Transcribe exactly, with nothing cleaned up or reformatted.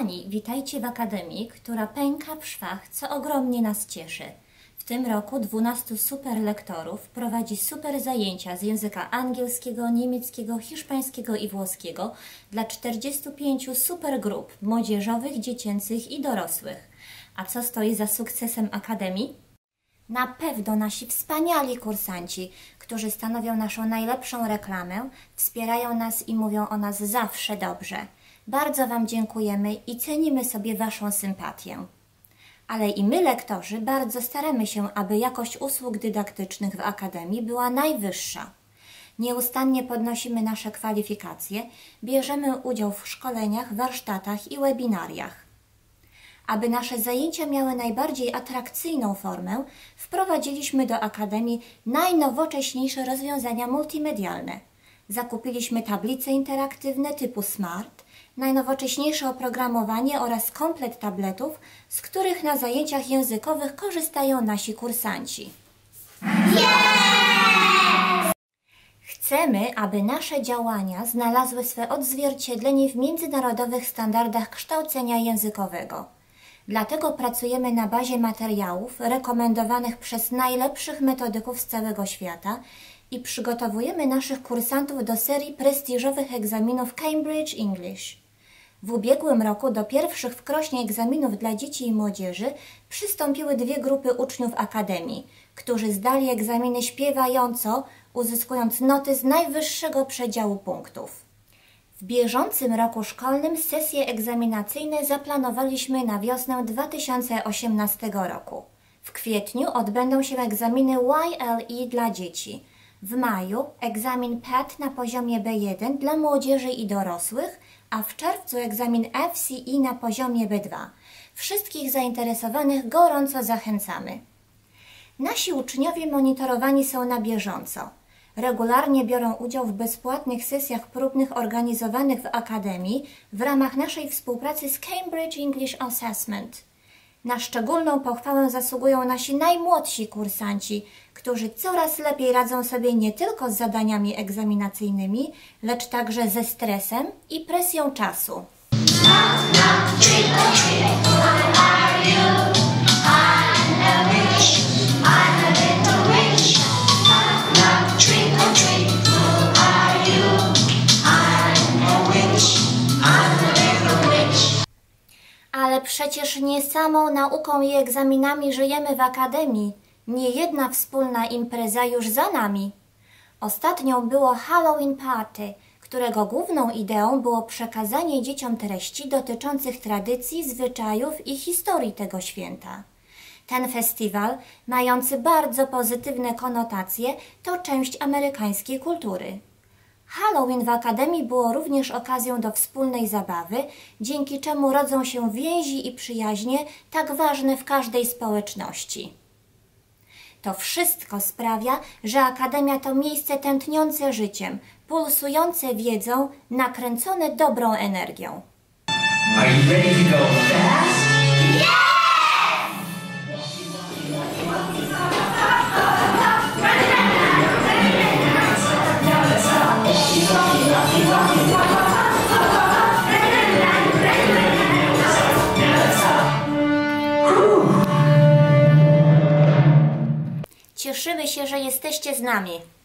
kochani, witajcie w Akademii, która pęka w szwach, co ogromnie nas cieszy. W tym roku dwunastu super lektorów prowadzi super zajęcia z języka angielskiego, niemieckiego, hiszpańskiego i włoskiego dla czterdziestu pięciu super grup młodzieżowych, dziecięcych i dorosłych. A co stoi za sukcesem Akademii? Na pewno nasi wspaniali kursanci, którzy stanowią naszą najlepszą reklamę, wspierają nas i mówią o nas zawsze dobrze. Bardzo Wam dziękujemy i cenimy sobie Waszą sympatię. Ale i my, lektorzy, bardzo staramy się, aby jakość usług dydaktycznych w Akademii była najwyższa. Nieustannie podnosimy nasze kwalifikacje, bierzemy udział w szkoleniach, warsztatach i webinariach. Aby nasze zajęcia miały najbardziej atrakcyjną formę, wprowadziliśmy do Akademii najnowocześniejsze rozwiązania multimedialne. Zakupiliśmy tablice interaktywne typu Smart, najnowocześniejsze oprogramowanie oraz komplet tabletów, z których na zajęciach językowych korzystają nasi kursanci. Yeah! Chcemy, aby nasze działania znalazły swe odzwierciedlenie w międzynarodowych standardach kształcenia językowego. Dlatego pracujemy na bazie materiałów rekomendowanych przez najlepszych metodyków z całego świata i przygotowujemy naszych kursantów do serii prestiżowych egzaminów Cambridge English. W ubiegłym roku do pierwszych w Krośnie egzaminów dla dzieci i młodzieży przystąpiły dwie grupy uczniów Akademii, którzy zdali egzaminy śpiewająco, uzyskując noty z najwyższego przedziału punktów. W bieżącym roku szkolnym sesje egzaminacyjne zaplanowaliśmy na wiosnę dwa tysiące osiemnastego roku. W kwietniu odbędą się egzaminy Y L E dla dzieci. W maju egzamin P E T na poziomie B jeden dla młodzieży i dorosłych, a w czerwcu egzamin F C E na poziomie B dwa. Wszystkich zainteresowanych gorąco zachęcamy. Nasi uczniowie monitorowani są na bieżąco. Regularnie biorą udział w bezpłatnych sesjach próbnych organizowanych w Akademii w ramach naszej współpracy z Cambridge English Assessment. Na szczególną pochwałę zasługują nasi najmłodsi kursanci, którzy coraz lepiej radzą sobie nie tylko z zadaniami egzaminacyjnymi, lecz także ze stresem i presją czasu. Ale przecież nie samą nauką i egzaminami żyjemy w Akademii. Niejedna wspólna impreza już za nami. Ostatnią było Halloween Party, którego główną ideą było przekazanie dzieciom treści dotyczących tradycji, zwyczajów i historii tego święta. Ten festiwal, mający bardzo pozytywne konotacje, to część amerykańskiej kultury. Halloween w Akademii było również okazją do wspólnej zabawy, dzięki czemu rodzą się więzi i przyjaźnie tak ważne w każdej społeczności. To wszystko sprawia, że Akademia to miejsce tętniące życiem, pulsujące wiedzą, nakręcone dobrą energią. Are you ready to go fast? Yeah! Cieszymy się, że jesteście z nami.